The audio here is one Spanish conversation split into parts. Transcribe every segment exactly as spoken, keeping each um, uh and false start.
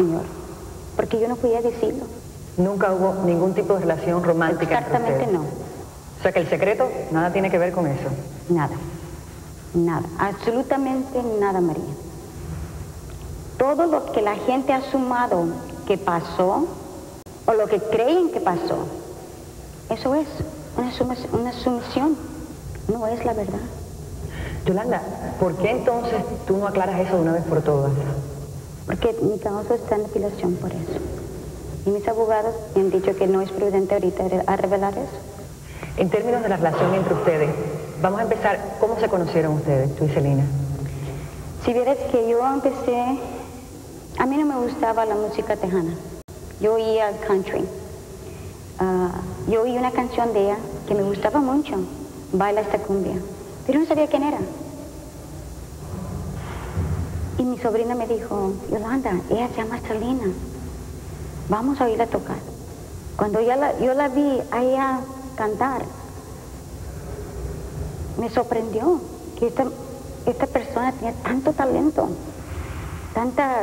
Señor, porque yo no podía decirlo. Nunca hubo ningún tipo de relación romántica. Exactamente no. O sea que el secreto nada tiene que ver con eso. Nada, nada, absolutamente nada, María. Todo lo que la gente ha sumado que pasó, o lo que creen que pasó, eso es una, suma- una sumisión, no es la verdad. Yolanda, ¿por qué entonces tú no aclaras eso de una vez por todas? Porque mi caso está en apelación por eso. Y mis abogados me han dicho que no es prudente ahorita re- a revelar eso. En términos de la relación entre ustedes, vamos a empezar, ¿cómo se conocieron ustedes, tú y Celina? Si vieras que yo empecé, a mí no me gustaba la música tejana. Yo oía country. Ah, yo oí una canción de ella que me gustaba mucho, Baila esta cumbia, pero no sabía quién era. Y mi sobrina me dijo, Yolanda, ella se llama Celina, vamos a oírla tocar. Cuando yo la, yo la vi a ella cantar, me sorprendió que esta, esta persona tenía tanto talento, tanta,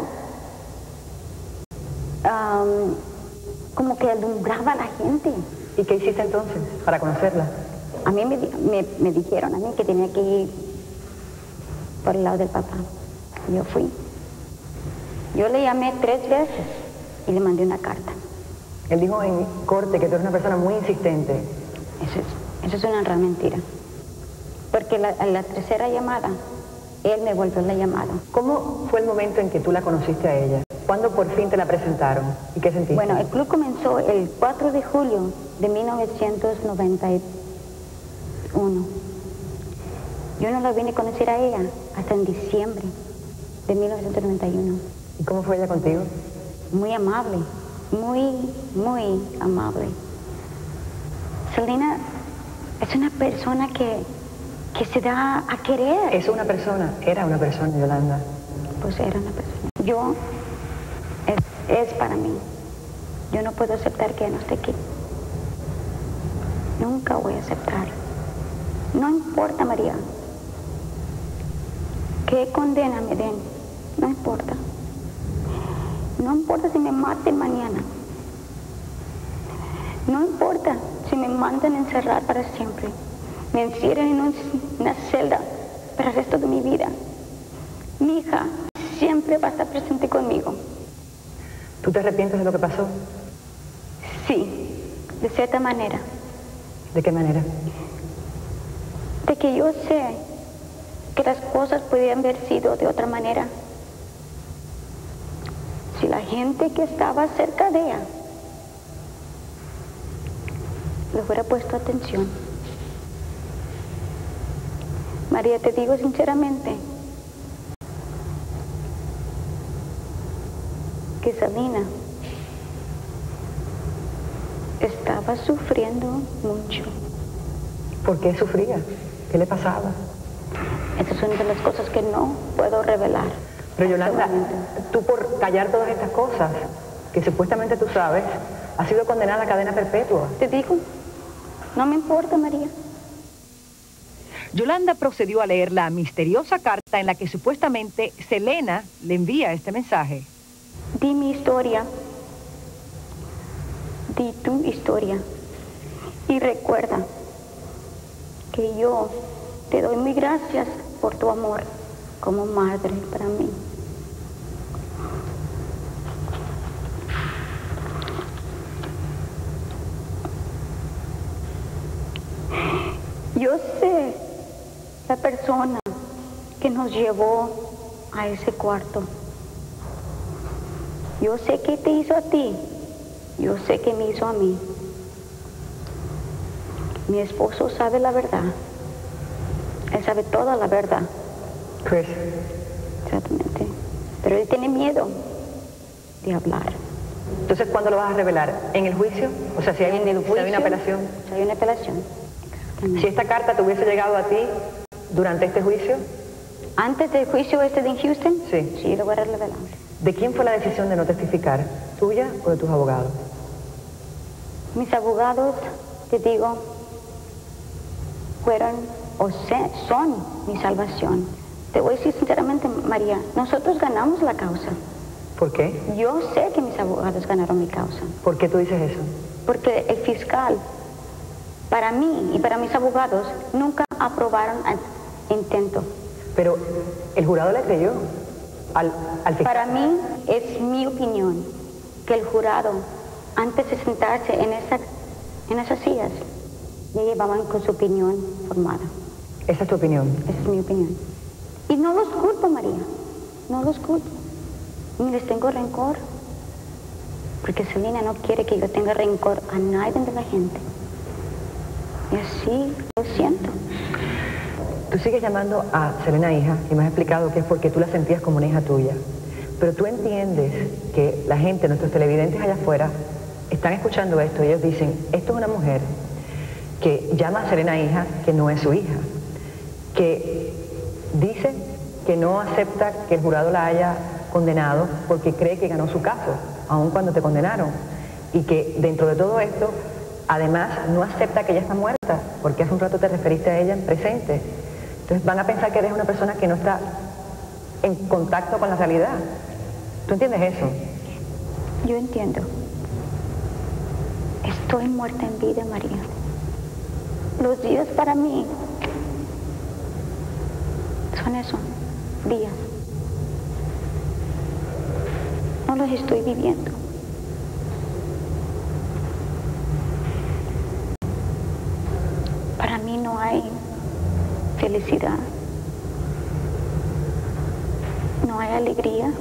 um, como que alumbraba a la gente. ¿Y qué hiciste entonces para conocerla? A mí me, di- me, me dijeron a mí que tenía que ir por el lado del papá. Y yo fui. Yo le llamé tres veces y le mandé una carta. Él dijo en corte que tú eres una persona muy insistente. Eso es, eso es una gran mentira. Porque la, a la tercera llamada, él me volvió la llamada. ¿Cómo fue el momento en que tú la conociste a ella? ¿Cuándo por fin te la presentaron? ¿Y qué sentiste? Bueno, el club comenzó el cuatro de julio de mil novecientos noventa y uno. Yo no la vine a conocer a ella hasta en diciembre de mil novecientos noventa y uno. ¿Y cómo fue ella contigo? Muy amable, muy, muy amable. Celina es una persona que, que se da a querer. Es una persona, era una persona, Yolanda. Pues era una persona. Yo, es, es para mí. Yo no puedo aceptar que ella no esté aquí. Nunca voy a aceptar. No importa, María, qué condena me den, no importa. No importa si me maten mañana. No importa si me mandan a encerrar para siempre. Me encierran en un- una celda para el resto de mi vida. Mi hija siempre va a estar presente conmigo. ¿Tú te arrepientes de lo que pasó? Sí, de cierta manera. ¿De qué manera? De que yo sé que las cosas podrían haber sido de otra manera. Si la gente que estaba cerca de ella le hubiera puesto atención. María, te digo sinceramente que Celina estaba sufriendo mucho. ¿Por qué sufría? ¿Qué le pasaba? Esas son de las cosas que no puedo revelar. Pero Yolanda, Actualmente. tú por callar todas estas cosas que supuestamente tú sabes, has sido condenada a cadena perpetua. Te digo, no me importa, María. Yolanda procedió a leer la misteriosa carta en la que supuestamente Selena le envía este mensaje. Di mi historia. Di tu historia. Y recuerda que yo te doy muy gracias por tu amor como madre para mí. Yo sé la persona que nos llevó a ese cuarto. Yo sé qué te hizo a ti. Yo sé qué me hizo a mí. Mi esposo sabe la verdad. Él sabe toda la verdad. Chris, Exactamente. Pero él tiene miedo de hablar. entonces, ¿cuándo lo vas a revelar? ¿En el juicio? O sea, si hay, En el si juicio, hay una apelación. si hay una apelación. Si esta carta te hubiese llegado a ti durante este juicio, Antes del juicio este de Houston, Sí. sí, lo voy a revelar. ¿de quién fue la decisión de no testificar? ¿Tuya o de tus abogados? Mis abogados, te digo, fueron o se- son mi salvación. Te voy a decir sinceramente, María, nosotros ganamos la causa. ¿Por qué? Yo sé que mis abogados ganaron mi causa. ¿Por qué tú dices eso? Porque el fiscal, para mí y para mis abogados, nunca aprobaron el intento. Pero el jurado le creyó al, al fiscal. Para mí es mi opinión que el jurado, antes de sentarse en, esa, en esas sillas, ya llevaban con su opinión formada. ¿Esa es tu opinión? Esa es mi opinión. Y no los culpo, María. No los culpo. Ni les tengo rencor. Porque Selena no quiere que yo tenga rencor a nadie de la gente. Y así lo siento. Tú sigues llamando a Selena hija y me has explicado que es porque tú la sentías como una hija tuya. Pero tú entiendes que la gente, nuestros televidentes allá afuera, están escuchando esto y ellos dicen, esto es una mujer que llama a Selena hija, que no es su hija, que dice que no acepta que el jurado la haya condenado porque cree que ganó su caso, aun cuando te condenaron, y que dentro de todo esto, además, no acepta que ella está muerta, porque hace un rato te referiste a ella en presente. Entonces van a pensar que eres una persona que no está en contacto con la realidad. ¿Tú entiendes eso? Yo entiendo. Estoy muerta en vida, María. Los días para mí son eso, días. No los estoy viviendo. Para mí no hay felicidad, no hay alegría,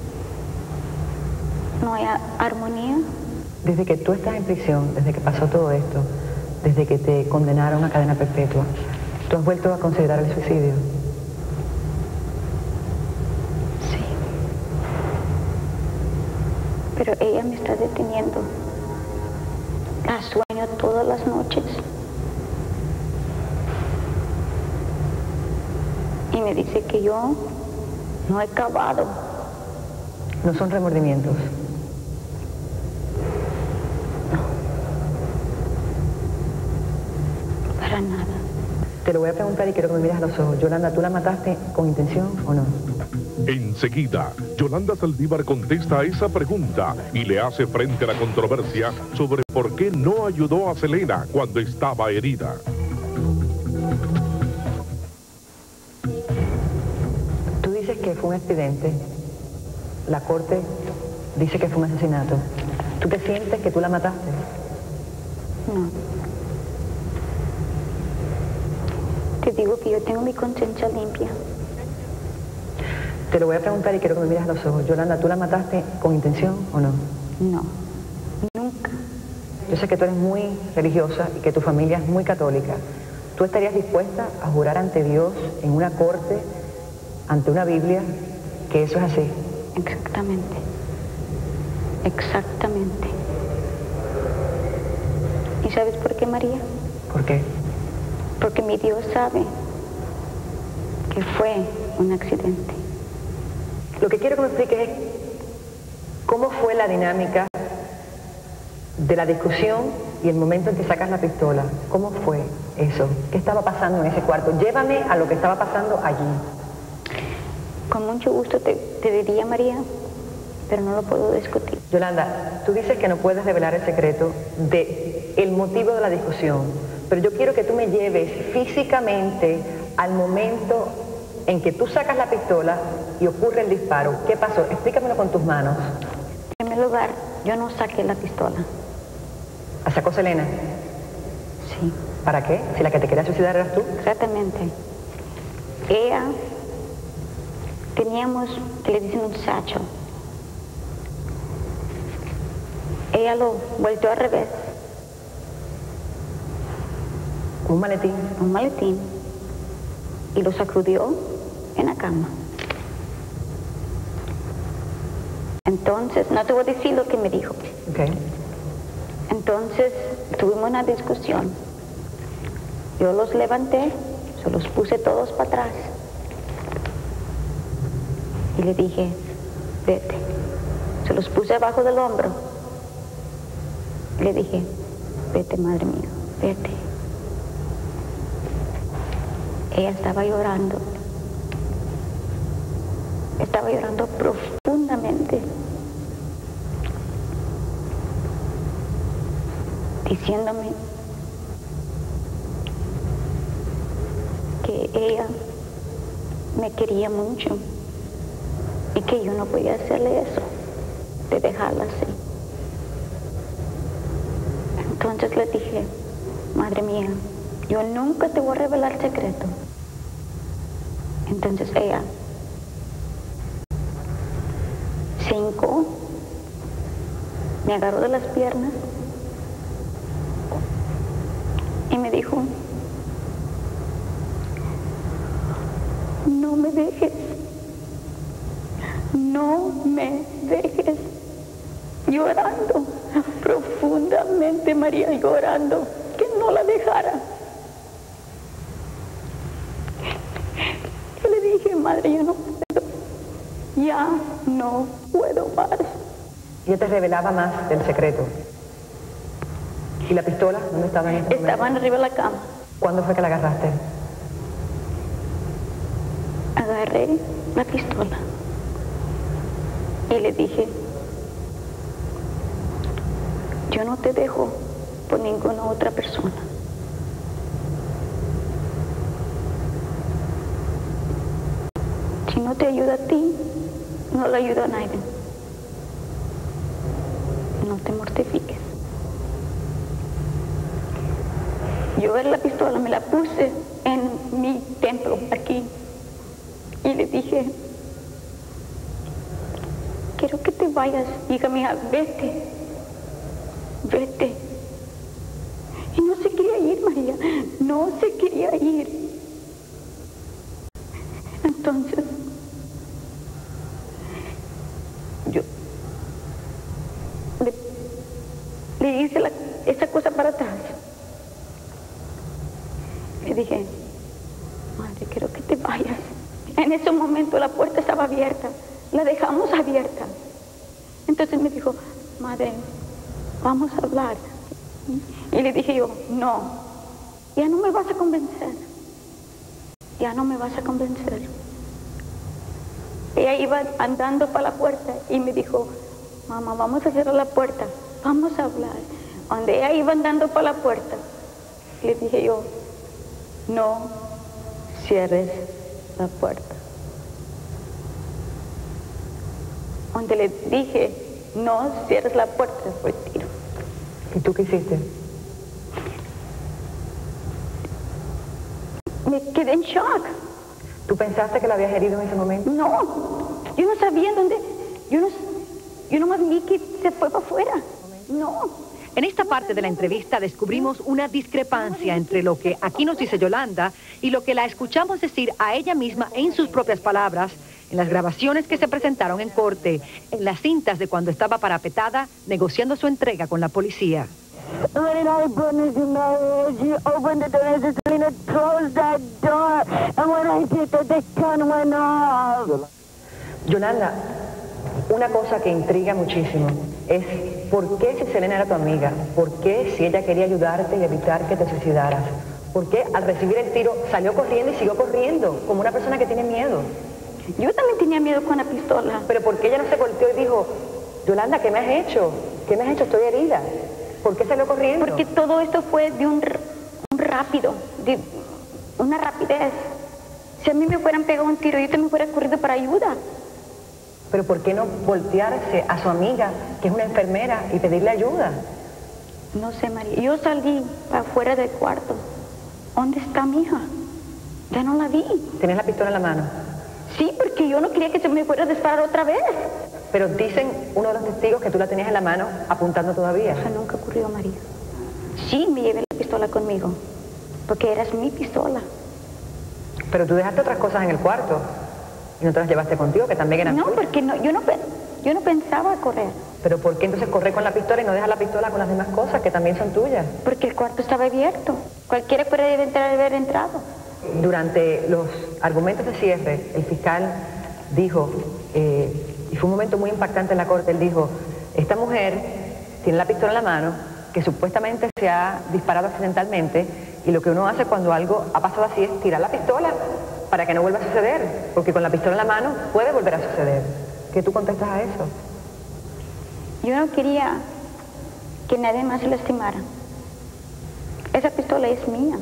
no hay armonía. Desde que tú estás en prisión, desde que pasó todo esto, desde que te condenaron a cadena perpetua, ¿tú has vuelto a considerar el suicidio? Sí. Pero ella me está deteniendo. La sueño todas las noches. Y me dice que yo no he acabado. No son remordimientos. Para nada. Te lo voy a preguntar y quiero que me mires a los ojos. Yolanda, ¿tú la mataste con intención o no? Enseguida, Yolanda Saldívar contesta a esa pregunta y le hace frente a la controversia sobre por qué no ayudó a Selena cuando estaba herida. Tú dices que fue un accidente. La corte dice que fue un asesinato. ¿Tú te sientes que tú la mataste? No. Te digo que yo tengo mi conciencia limpia. Te lo voy a preguntar y quiero que me mires a los ojos. Yolanda, ¿tú la mataste con intención o no? No. Nunca. Yo sé que tú eres muy religiosa y que tu familia es muy católica. ¿Tú estarías dispuesta a jurar ante Dios en una corte, ante una Biblia, que eso es así? Exactamente. Exactamente. ¿Y sabes por qué, María? ¿Por qué? Porque mi Dios sabe que fue un accidente. Lo que quiero que me expliques es cómo fue la dinámica de la discusión y el momento en que sacas la pistola. ¿Cómo fue eso? ¿Qué estaba pasando en ese cuarto? Llévame a lo que estaba pasando allí. Con mucho gusto te, te diría, María, pero no lo puedo discutir. Yolanda, tú dices que no puedes revelar el secreto de el motivo de la discusión, pero yo quiero que tú me lleves físicamente al momento en que tú sacas la pistola y ocurre el disparo. ¿Qué pasó? Explícamelo con tus manos. En primer lugar, yo no saqué la pistola. ¿La sacó Selena? Sí. ¿Para qué? Si la que te quería suicidar eras tú. Exactamente. Ella, teníamos, que le dicen un satchel. Ella lo volteó al revés. Un maletín. Un maletín. Y lo sacudió en la cama. Entonces, no te voy a decir lo que me dijo. Okay. Entonces, tuvimos una discusión. Yo los levanté, se los puse todos para atrás. Y le dije, vete. Se los puse abajo del hombro. Y le dije, vete, madre mía, vete. Ella estaba llorando. Estaba llorando profundamente. diciéndome que ella me quería mucho y que yo no podía hacerle eso, de dejarla así. Entonces le dije, madre mía, yo nunca te voy a revelar secreto. Entonces ella se hincó, me agarró de las piernas y me dijo, no me dejes, no me dejes, llorando profundamente, María, llorando, que no la dejara. Yo le dije, madre, yo no puedo, ya no puedo más. Y ella te revelaba más del secreto. ¿Y la pistola? ¿Dónde estaba en ese momento? Estaban arriba de la cama. ¿Cuándo fue que la agarraste? Agarré la pistola y le dije, yo no te dejo por ninguna otra persona. Si no te ayuda a ti, no le ayuda a nadie. No te mortifiques. Yo agarré la pistola, me la puse en mi templo, aquí, y le dije, quiero que te vayas, hija mía, vete, vete. Y no se quería ir, María, no se quería ir. Entonces, yo le, le hice la, esa cosa para atrás. Le dije, madre, quiero que te vayas. En ese momento la puerta estaba abierta, la dejamos abierta. Entonces me dijo, madre, vamos a hablar. Y le dije yo, no, ya no me vas a convencer, ya no me vas a convencer. Ella iba andando para la puerta y me dijo, mamá, vamos a cerrar la puerta, vamos a hablar. Donde ella iba andando para la puerta, le dije yo, no cierres la puerta. Donde le dije, no cierres la puerta, fue tiro. ¿Y tú qué hiciste? Me quedé en shock. ¿Tú pensaste que la habías herido en ese momento? No, yo no sabía dónde, yo no, yo nomás vi que se fue para afuera. No. En esta parte de la entrevista descubrimos una discrepancia entre lo que aquí nos dice Yolanda y lo que la escuchamos decir a ella misma en sus propias palabras, en las grabaciones que se presentaron en corte, en las cintas de cuando estaba parapetada negociando su entrega con la policía. Yolanda, una cosa que intriga muchísimo es ¿por qué si Selena era tu amiga? ¿Por qué si ella quería ayudarte y evitar que te suicidaras? ¿Por qué al recibir el tiro salió corriendo y siguió corriendo como una persona que tiene miedo? Yo también tenía miedo con la pistola. Pero ¿por qué ella no se volteó y dijo, Yolanda, ¿qué me has hecho? ¿Qué me has hecho? Estoy herida. ¿Por qué salió corriendo? Porque todo esto fue de un, un rápido, de una rapidez. Si a mí me hubieran pegado un tiro, yo también hubiera corrido para ayuda. Pero ¿por qué no voltearse a su amiga, que es una enfermera, y pedirle ayuda? No sé, María. Yo salí afuera del cuarto. ¿Dónde está mi hija? Ya no la vi. ¿Tienes la pistola en la mano? Sí, porque yo no quería que se me fuera a disparar otra vez. Pero dicen uno de los testigos que tú la tenías en la mano apuntando todavía. Eso nunca ocurrió, María. Sí, me llevé la pistola conmigo, porque eras mi pistola. Pero tú dejaste otras cosas en el cuarto y no te las llevaste contigo, que también eran No, tuyas. porque no, yo, no, yo no pensaba correr. Pero ¿por qué entonces correr con la pistola y no dejar la pistola con las demás cosas que también son tuyas? Porque el cuarto estaba abierto. Cualquiera puede entrar y haber entrado. Durante los argumentos de cierre, el fiscal dijo, eh, y fue un momento muy impactante en la corte, él dijo, esta mujer tiene la pistola en la mano, que supuestamente se ha disparado accidentalmente, y lo que uno hace cuando algo ha pasado así es tirar la pistola para que no vuelva a suceder, porque con la pistola en la mano puede volver a suceder. ¿Qué tú contestas a eso? Yo no quería que nadie más se lastimara. Esa pistola es mía.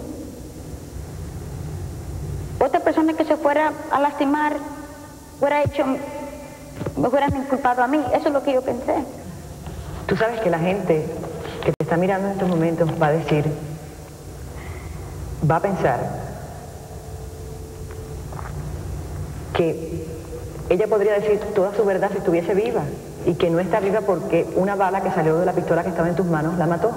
Otra persona que se fuera a lastimar hubiera hecho, me hubieran inculpado a mí. Eso es lo que yo pensé. Tú sabes que la gente que te está mirando en estos momentos va a decir, va a pensar que ella podría decir toda su verdad si estuviese viva y que no está viva porque una bala que salió de la pistola que estaba en tus manos la mató.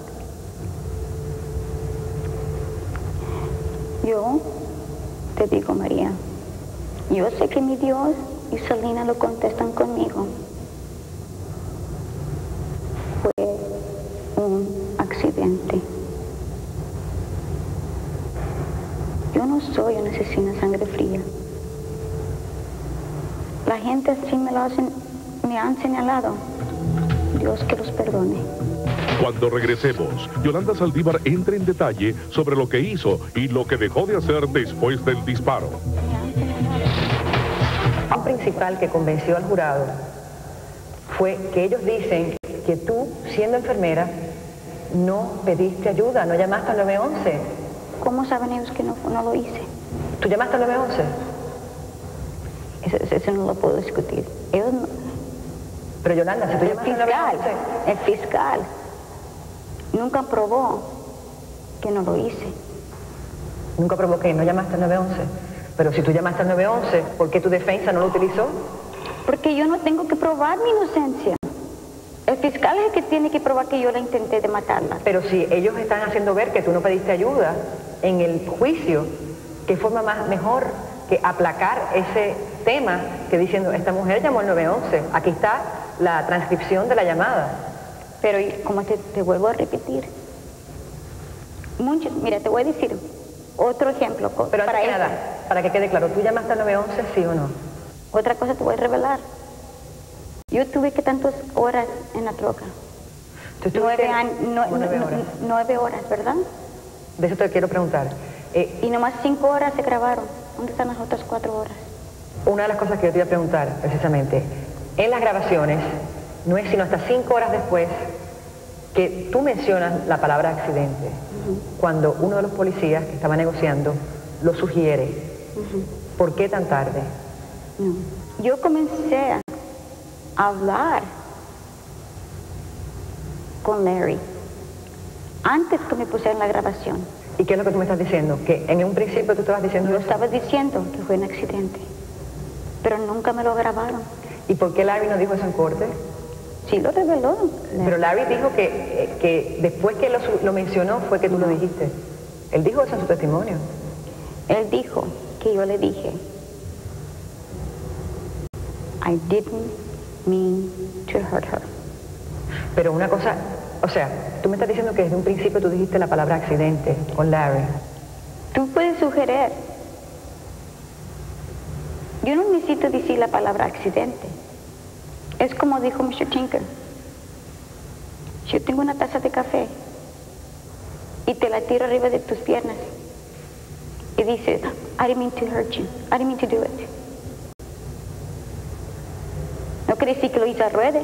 Yo te digo, María, yo sé que mi Dios y Selena lo contestan conmigo. Fue un accidente. Yo no soy una asesina a sangre fría. La gente así me lo hacen, me han señalado. Dios que los perdone. Cuando regresemos, Yolanda Saldívar entra en detalle sobre lo que hizo y lo que dejó de hacer después del disparo. Un principal que convenció al jurado fue que ellos dicen que tú, siendo enfermera, no pediste ayuda, no llamaste al nueve once. ¿Cómo saben ellos que no, no lo hice? ¿Tú llamaste al nueve once? Eso, eso no lo puedo discutir. Ellos no. Pero Yolanda, si tú El llamaste al nueve fiscal, once... el fiscal nunca probó que no lo hice. Nunca probó que no llamaste al nueve once. Pero si tú llamaste al nueve once, ¿por qué tu defensa no lo utilizó? Porque yo no tengo que probar mi inocencia. El fiscal es el que tiene que probar que yo la intenté de matarla. Pero si ellos están haciendo ver que tú no pediste ayuda en el juicio, ¿qué forma más mejor que aplacar ese tema que diciendo, esta mujer llamó al nueve once? Aquí está la transcripción de la llamada. Pero como te, te vuelvo a repetir, muchos, mira, te voy a decir otro ejemplo. Pero para antes que esto. nada, para que quede claro, ¿tú llamaste al nueve once, sí o no? Otra cosa te voy a revelar. Yo tuve que tantas horas en la troca. ¿Tú Nueve, estuviste años, no, como nueve no, horas? nueve horas, ¿verdad? De eso te quiero preguntar. Eh, Y nomás cinco horas se grabaron. ¿Dónde están las otras cuatro horas? Una de las cosas que yo te iba a preguntar, precisamente, en las grabaciones, no es sino hasta cinco horas después que tú mencionas la palabra accidente, uh-huh. cuando uno de los policías que estaba negociando lo sugiere. Uh-huh. ¿Por qué tan tarde? No. Yo comencé a hablar con Larry antes que me pusieran la grabación. ¿Y qué es lo que tú me estás diciendo? Que en un principio tú estabas diciendo Yo eso. estaba diciendo que fue un accidente, pero nunca me lo grabaron. ¿Y por qué Larry no dijo eso en corte? Sí lo reveló. Pero Larry dijo que, que después que lo, lo mencionó fue que tú no. lo dijiste. Él dijo eso en su testimonio. Él dijo que yo le dije, I didn't mean to hurt her. Pero una cosa, o sea, tú me estás diciendo que desde un principio tú dijiste la palabra accidente con Larry. Tú puedes sugerir. Yo no necesito decir la palabra accidente. Es como dijo mister Tinker. Si yo tengo una taza de café y te la tiro arriba de tus piernas y dices, I didn't mean to hurt you, I didn't mean to do it. No quiere decir que lo hice al ruede.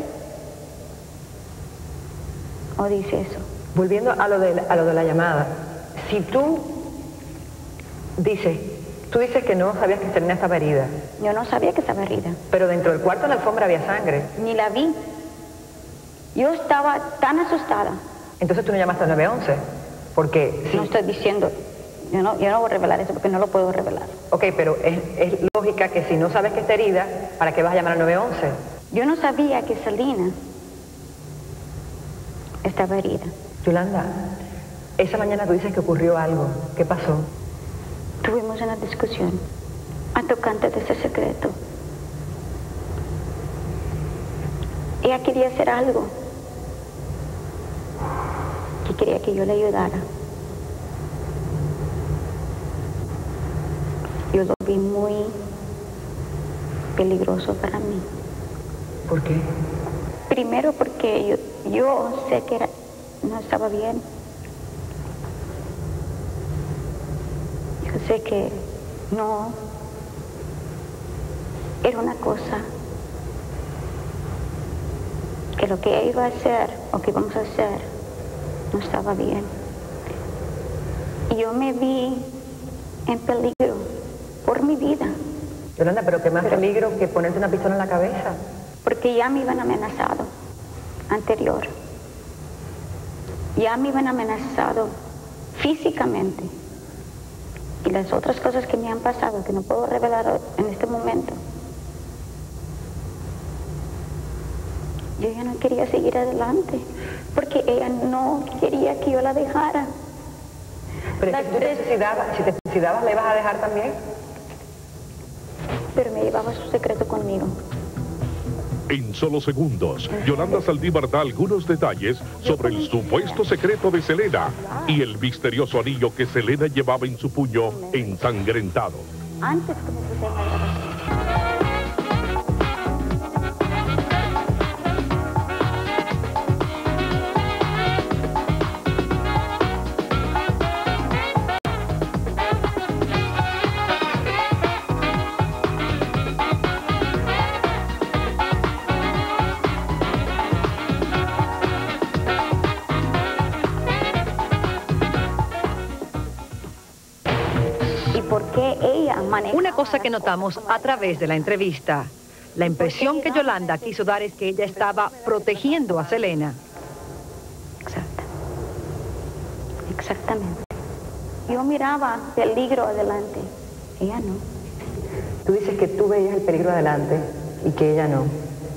¿O dice eso? Volviendo a lo, de, a lo de la llamada, si tú dices, tú dices que no sabías que Selena estaba herida. Yo no sabía que estaba herida. Pero dentro del cuarto de la alfombra había sangre. Ni la vi. Yo estaba tan asustada. Entonces tú no llamaste al nueve once, porque... Sí. No estoy diciendo, yo no, yo no voy a revelar eso porque no lo puedo revelar. Ok, pero es, es lógica que si no sabes que está herida, ¿para qué vas a llamar al nueve once? Yo no sabía que Selena estaba herida. Yolanda, esa mañana tú dices que ocurrió algo. ¿Qué pasó? Tuvimos una discusión a tocante de ese secreto. Ella quería hacer algo que quería que yo le ayudara. Yo lo vi muy peligroso para mí. ¿Por qué? Primero porque yo, yo sé que era, no estaba bien. Yo sé que no era una cosa que lo que ella iba a hacer o que íbamos a hacer no estaba bien. Y yo me vi en peligro por mi vida. Yolanda, pero qué más pero, peligro que ponerte una pistola en la cabeza. Porque ya me iban amenazado anterior. Ya me iban amenazado físicamente. Y las otras cosas que me han pasado, que no puedo revelar en este momento. Yo ya no quería seguir adelante, porque ella no quería que yo la dejara. Pero si tú te suicidabas, si te suicidabas, ¿la ibas a dejar también? Pero me llevaba su secreto conmigo. En solo segundos, Yolanda Saldívar da algunos detalles sobre el supuesto secreto de Selena y el misterioso anillo que Selena llevaba en su puño ensangrentado. Antes que me pusiera la grabación. Una cosa que notamos a través de la entrevista, la impresión que Yolanda quiso dar es que ella estaba protegiendo a Selena. Exacto. Exactamente. Yo miraba peligro adelante, ella no. Tú dices que tú veías el peligro adelante y que ella no.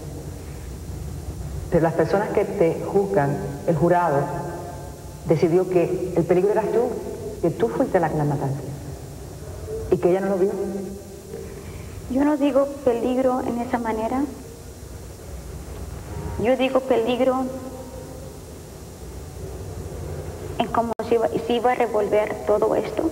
Pero las personas que te juzgan, el jurado, decidió que el peligro eras tú, que tú fuiste la que la mataste. ¿Y que ella no lo vio? Yo no digo peligro en esa manera. Yo digo peligro en cómo se iba, se iba a revolver todo esto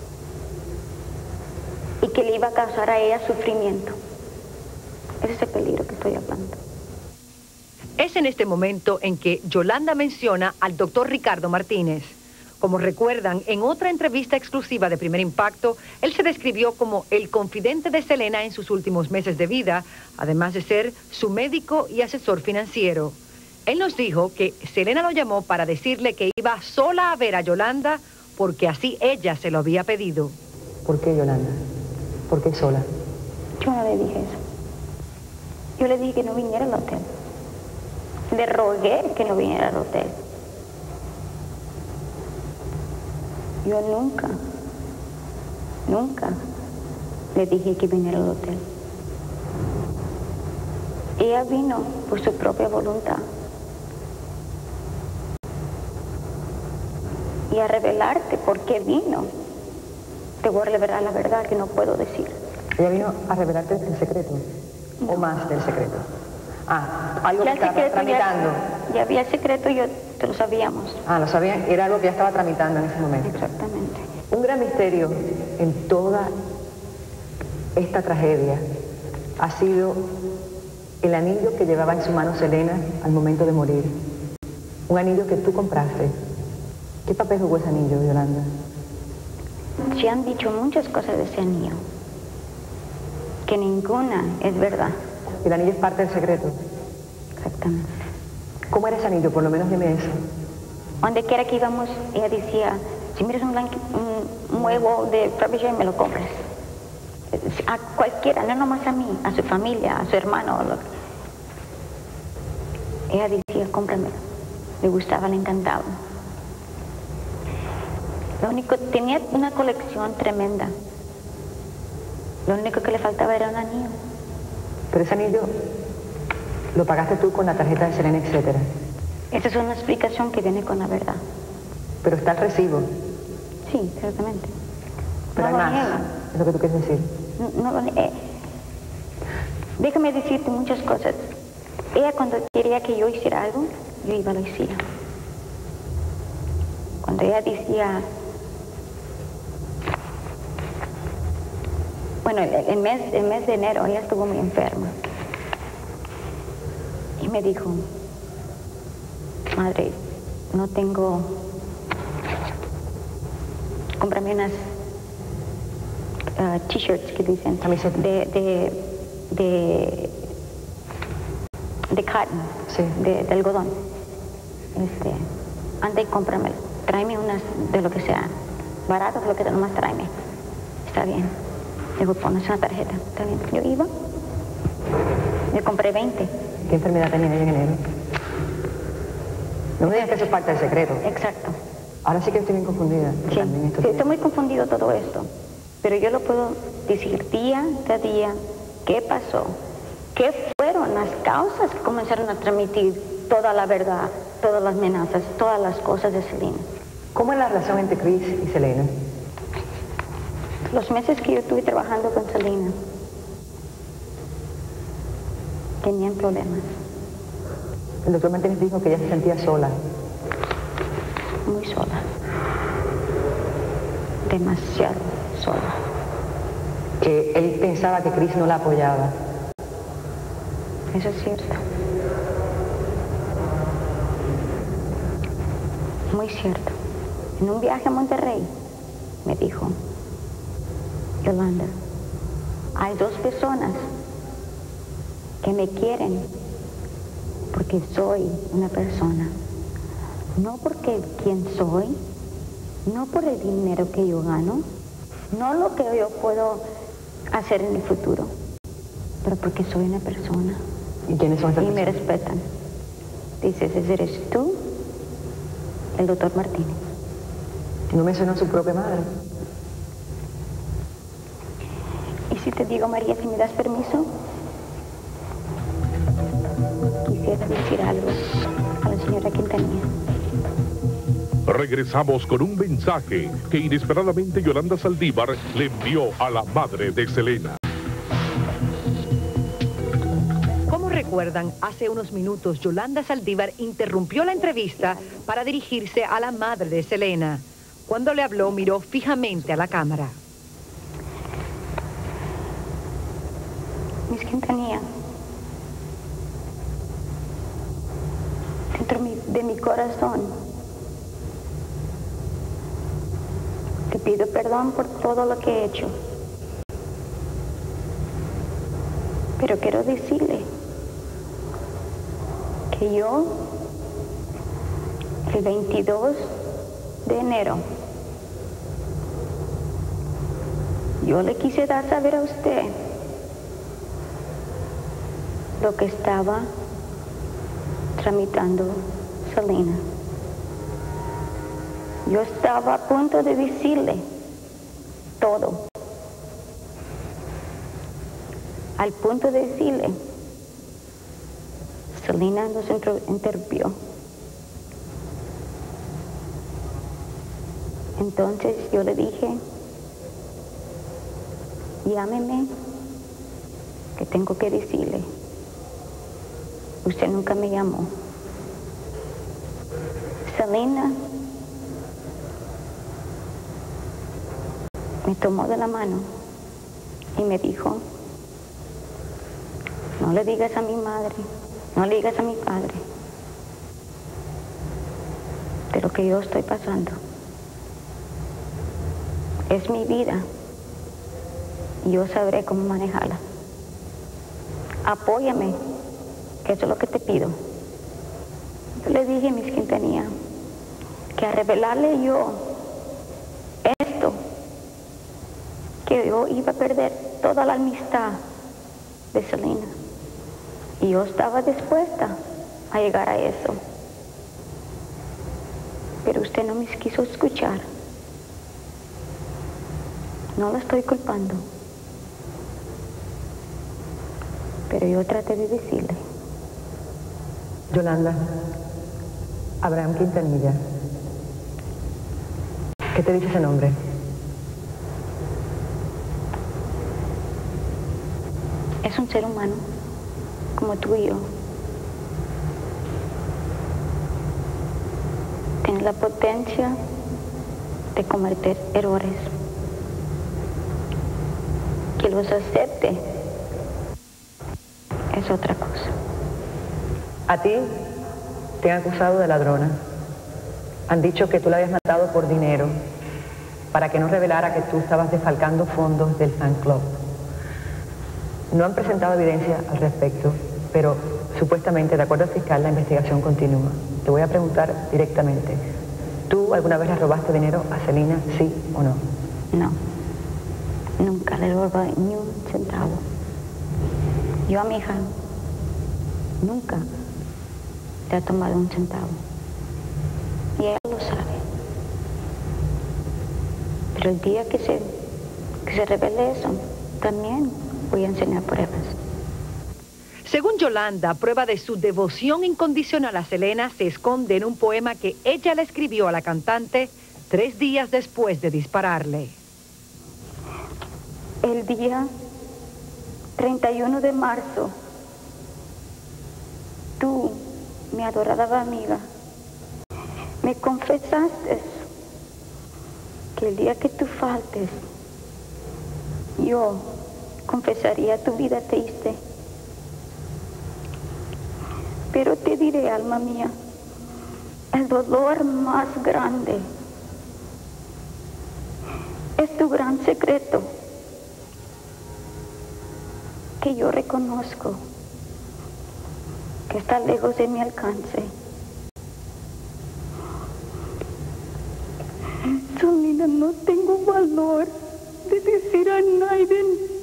y que le iba a causar a ella sufrimiento. Ese es el peligro que estoy hablando. Es en este momento en que Yolanda menciona al doctor Ricardo Martínez. Como recuerdan, en otra entrevista exclusiva de Primer Impacto, él se describió como el confidente de Selena en sus últimos meses de vida, además de ser su médico y asesor financiero. Él nos dijo que Selena lo llamó para decirle que iba sola a ver a Yolanda porque así ella se lo había pedido. ¿Por qué, Yolanda? ¿Por qué sola? Yo no le dije eso. Yo le dije que no viniera al hotel. Le rogué que no viniera al hotel. Yo nunca, nunca le dije que viniera al hotel. Ella vino por su propia voluntad. Y a revelarte por qué vino, te voy a revelar la verdad que no puedo decir. ¿Ella vino a revelarte el secreto? No. ¿O más del secreto? Ah, algo ya que estaba tramitando. Ya, ya había secreto, yo te lo sabíamos. Ah, lo sabían, era algo que ya estaba tramitando en ese momento. Exactamente. Un gran misterio en toda esta tragedia ha sido el anillo que llevaba en su mano Selena al momento de morir. Un anillo que tú compraste. ¿Qué papel jugó ese anillo, Yolanda? Se han dicho muchas cosas de ese anillo, que ninguna es verdad. ¿El anillo es parte del secreto? Exactamente. ¿Cómo era ese anillo? Por lo menos dime eso. Donde quiera que íbamos, ella decía, si miras un, un, un huevo de Fabergé, me lo compras. A cualquiera, no nomás a mí, a su familia, a su hermano. Ella decía, cómpramelo. Le gustaba, le encantaba. Lo único, tenía una colección tremenda. Lo único que le faltaba era un anillo. Pero ese anillo lo pagaste tú con la tarjeta de Selena, etcétera. Esa es una explicación que viene con la verdad. Pero está el recibo. Sí, certamente. Pero no hay lo más, niega. es lo que tú quieres decir. No, no lo niega. Déjame decirte muchas cosas. Ella cuando quería que yo hiciera algo, yo iba y lo hacía. Cuando ella decía... Bueno, el, el, mes, el mes de enero ella estuvo muy enferma. Y me dijo, madre, no tengo... Cómprame unas uh, t-shirts que dicen camisetas de, de, de, de cotton, sí. de, de algodón. Este, anda y cómpramelo. Tráeme unas de lo que sea. barato, lo que te nomás tráeme. Está bien. Digo, pones una tarjeta. Está bien. Yo iba, me compré veinte. ¿Qué enfermedad tenía ella en enero? No me digas que eso es parte del secreto. Exacto. Ahora sí que estoy bien confundida. Sí, sí, estoy muy confundido todo esto. Pero yo lo puedo decir día tras día. ¿Qué pasó? ¿Qué fueron las causas que comenzaron a transmitir toda la verdad, todas las amenazas, todas las cosas de Selena? ¿Cómo es la relación entre Chris y Selena? Los meses que yo estuve trabajando con Selena, tenían problemas. El doctor Martínez dijo que ella se sentía sola. Muy sola. Demasiado sola. Que él pensaba que Chris no la apoyaba. Eso es cierto. Muy cierto. En un viaje a Monterrey, me dijo, Yolanda, hay dos personas que me quieren porque soy una persona. No porque quién soy, no por el dinero que yo gano, no lo que yo puedo hacer en el futuro, pero porque soy una persona. ¿Y quiénes son esas Y me personas? respetan. Dices, ese eres tú, el doctor Martínez. No mencionó a su propia madre. Y si te digo, María, si me das permiso, quisiera decir algo a la señora Quintanilla. Regresamos con un mensaje que inesperadamente Yolanda Saldívar le envió a la madre de Selena. Como recuerdan, hace unos minutos Yolanda Saldívar interrumpió la entrevista para dirigirse a la madre de Selena. Cuando le habló, miró fijamente a la cámara. Miss Quintanilla, dentro de mi corazón, te pido perdón por todo lo que he hecho. Pero quiero decirle que yo, el veintidós de enero, yo le quise dar saber a usted lo que estaba tramitando Selena. Yo estaba a punto de decirle todo. Al punto de decirle, Selena nos interrumpió. Entonces yo le dije, llámeme, que tengo que decirle. Usted nunca me llamó. Selena me tomó de la mano y me dijo, no le digas a mi madre, no le digas a mi padre de lo que yo estoy pasando. Es mi vida y yo sabré cómo manejarla. Apóyame, que eso es lo que te pido. Yo le dije a Miss Quintanilla que a revelarle yo esto, que yo iba a perder toda la amistad de Selena. Y yo estaba dispuesta a llegar a eso. Pero usted no me quiso escuchar. No lo estoy culpando. Pero yo traté de decirle. Yolanda, Abraham Quintanilla. ¿Qué te dice ese nombre? Es un ser humano, como tú y yo. Tiene la potencia de cometer errores. Que los acepte es otra cosa. A ti te han acusado de ladrona. Han dicho que tú la habías matado por dinero para que no revelara que tú estabas defalcando fondos del fan club. No han presentado evidencia al respecto, pero supuestamente, de acuerdo al fiscal, la investigación continúa. Te voy a preguntar directamente, ¿Tú alguna vez le robaste dinero a Celina, sí o no? No, nunca le robé ni un centavo. Yo a mi hija nunca le he tomado un centavo. Y ella lo sabe. Pero el día que se, que se revele eso, también voy a enseñar pruebas. Según Yolanda, prueba de su devoción incondicional a Selena se esconde en un poema que ella le escribió a la cantante tres días después de dispararle. El día treinta y uno de marzo, tú, mi adorada amiga, me confesaste que el día que tú faltes, yo confesaría tu vida triste. Pero te diré, alma mía, el dolor más grande es tu gran secreto, que yo reconozco que está lejos de mi alcance. Celina, no tengo valor de decir a Naiden.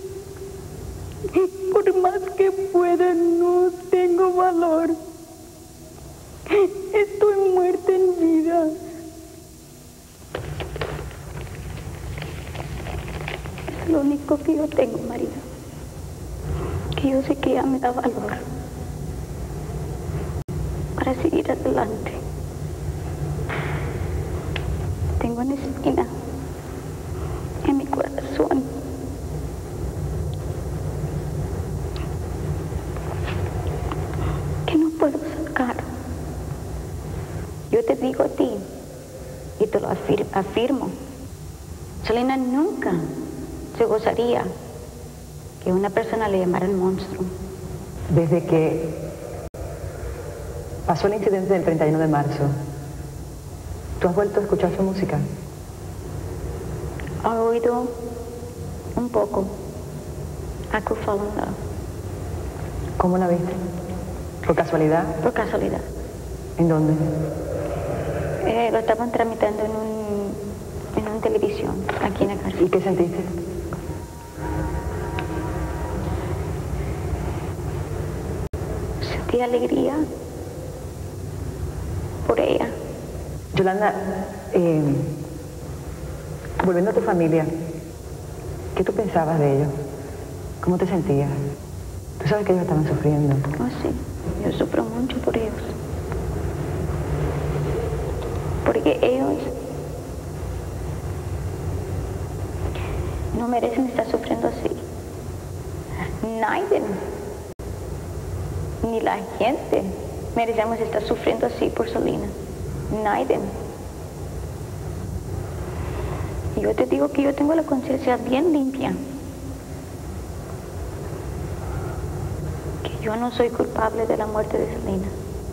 Por más que pueda, no tengo valor. Estoy muerta en vida. Es lo único que yo tengo, María. Que yo sé que ella me da valor para seguir adelante. Tengo una espina en mi corazón. Que no puedo sacar. Yo te digo a ti, y te lo afir afirmo, Celina nunca se gozaría que una persona le llamara el monstruo. Desde que pasó el incidente del treinta y uno de marzo, ¿tú has vuelto a escuchar su música? He oído un poco. I could fall in love. ¿Cómo la viste? ¿Por casualidad? Por casualidad. ¿En dónde? Eh, lo estaban tramitando en un, en una televisión, aquí en la casa. ¿Y qué sentiste? Sentí alegría por ella. Yolanda, eh, volviendo a tu familia, ¿qué tú pensabas de ellos? ¿Cómo te sentías? Tú sabes que ellos estaban sufriendo. Oh, sí, yo sufro mucho por ellos. Porque ellos no merecen estar sufriendo así. Nadie, ni la gente, merecemos estar sufriendo así por Celina. Nadie. Y yo te digo que yo tengo la conciencia bien limpia. Que yo no soy culpable de la muerte de Celina.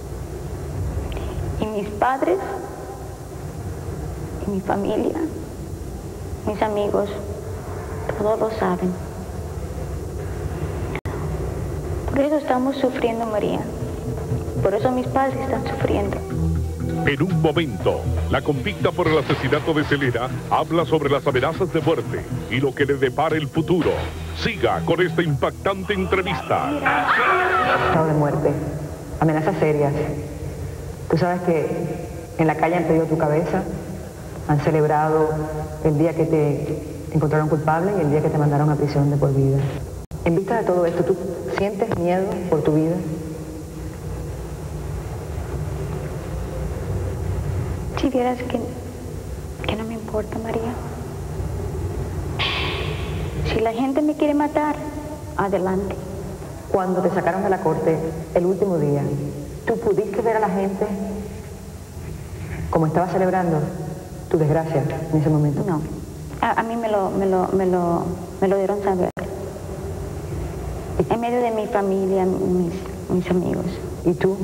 Y mis padres, y mi familia, mis amigos, todos lo saben. Por eso estamos sufriendo, María. Por eso mis padres están sufriendo. En un momento, la convicta por el asesinato de Celina habla sobre las amenazas de muerte y lo que le depara el futuro. Siga con esta impactante entrevista. Estado de muerte, amenazas serias. Tú sabes que en la calle han pedido tu cabeza, han celebrado el día que te encontraron culpable y el día que te mandaron a prisión de por vida. En vista de todo esto, ¿tú sientes miedo por tu vida? Si vieras que, que no me importa, María. Si la gente me quiere matar, adelante. Cuando te sacaron de la corte el último día, ¿tú pudiste ver a la gente como estaba celebrando tu desgracia en ese momento? No. A, a mí me lo, me, lo, me, lo, me lo dieron saber. En medio de mi familia, mis, mis amigos. ¿Y tú?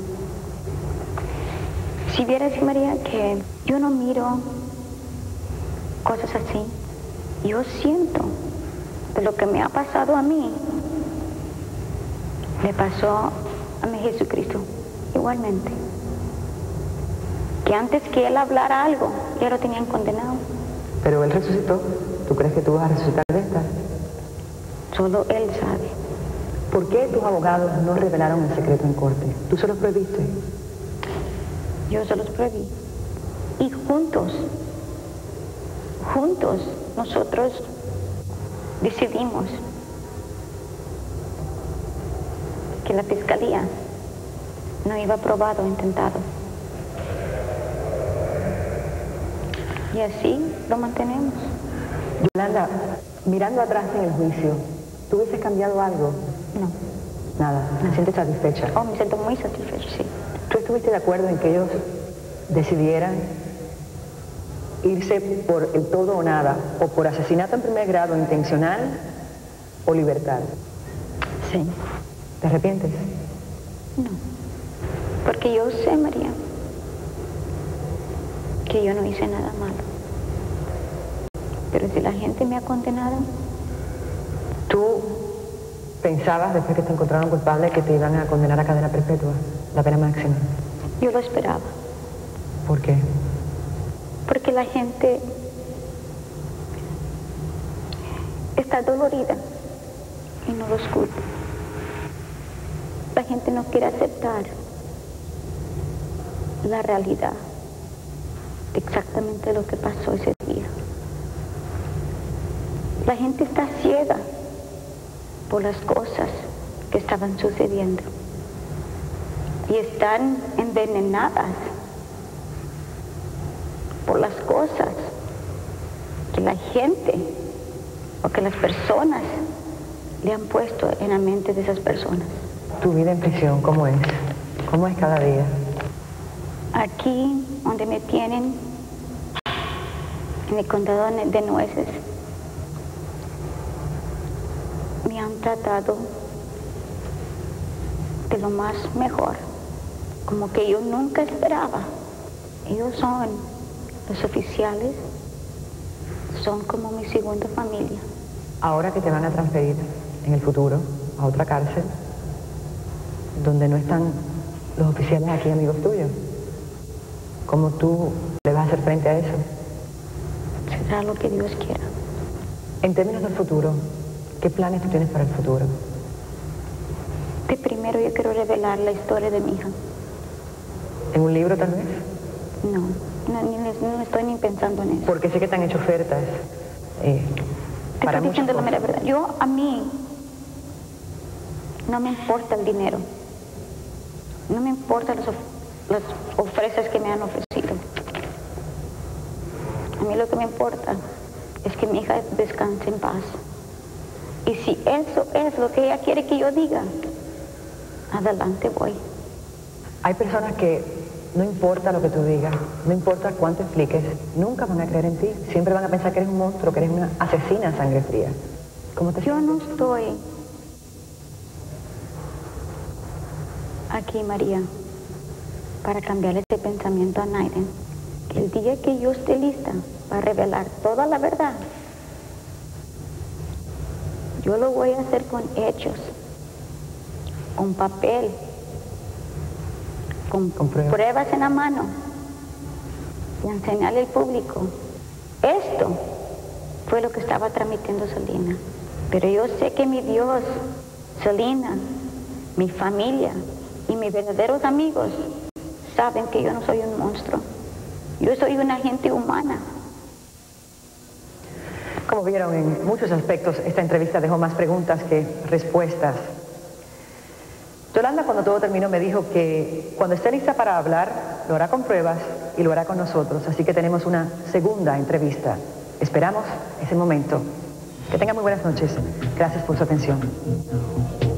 Si vieras, María, que yo no miro cosas así. Yo siento de lo que me ha pasado a mí, me pasó a mi Jesucristo igualmente. que antes que él hablara algo, ya lo tenían condenado. Pero él resucitó. ¿Tú crees que tú vas a resucitar de esta? Solo él sabe. ¿Por qué tus abogados no revelaron el secreto en corte? ¿Tú se los prohibiste? Yo se los prohibí. Y juntos, juntos, nosotros decidimos que la fiscalía no iba probado o intentado. Y así lo mantenemos. Yolanda, mirando atrás en el juicio, ¿tú hubieses cambiado algo? No. Nada. ¿Te sientes satisfecha? Oh, me siento muy satisfecha, sí. ¿Tú estuviste de acuerdo en que ellos decidieran irse por el todo o nada, o por asesinato en primer grado intencional o libertad? Sí. ¿Te arrepientes? No. Porque yo sé, María, que yo no hice nada malo. Pero si la gente me ha condenado... ¿Tú pensabas, después que te encontraron culpable, que te iban a condenar a cadena perpetua, la pena máxima? Yo lo esperaba. ¿Por qué? Porque la gente está dolorida y no los culpo. La gente no quiere aceptar la realidad de exactamente lo que pasó ese día. La gente está ciega por las cosas que estaban sucediendo y están envenenadas por las cosas que la gente o que las personas le han puesto en la mente de esas personas. ¿Tu vida en prisión cómo es? ¿Cómo es cada día? Aquí, donde me tienen, en el condado de Nueces, me han tratado de lo más mejor, como que yo nunca esperaba. Ellos son los oficiales, son como mi segunda familia. Ahora que te van a transferir en el futuro a otra cárcel, donde no están los oficiales aquí amigos tuyos, ¿cómo tú le vas a hacer frente a eso? Será lo que Dios quiera. En términos del futuro, ¿qué planes tú tienes para el futuro? De primero yo quiero revelar la historia de mi hija. ¿En un libro tal vez? No, no, ni, no estoy ni pensando en eso. Porque sé que te han hecho ofertas eh, Te para estoy diciendo la muchas mera verdad. Yo, a mí, no me importa el dinero. No me importan las, of las ofrendas que me han ofrecido. A mí lo que me importa es que mi hija descanse en paz. Y si eso es lo que ella quiere que yo diga, adelante voy. Hay personas que no importa lo que tú digas, no importa cuánto expliques, nunca van a creer en ti. Siempre van a pensar que eres un monstruo, que eres una asesina a sangre fría. ¿Cómo te Yo sientes? no estoy aquí, María, para cambiarle ese pensamiento a Naiden. Que el día que yo esté lista para revelar toda la verdad, yo lo voy a hacer con hechos, con papel, con, Con pruebas. pruebas en la mano, y enseñarle al público. Esto fue lo que estaba tramitando Celina. Pero yo sé que mi Dios, Celina, mi familia y mis verdaderos amigos saben que yo no soy un monstruo. Yo soy una gente humana. Como vieron, en muchos aspectos esta entrevista dejó más preguntas que respuestas. Yolanda, cuando todo terminó, me dijo que cuando esté lista para hablar, lo hará con pruebas y lo hará con nosotros. Así que tenemos una segunda entrevista. Esperamos ese momento. Que tengan muy buenas noches. Gracias por su atención.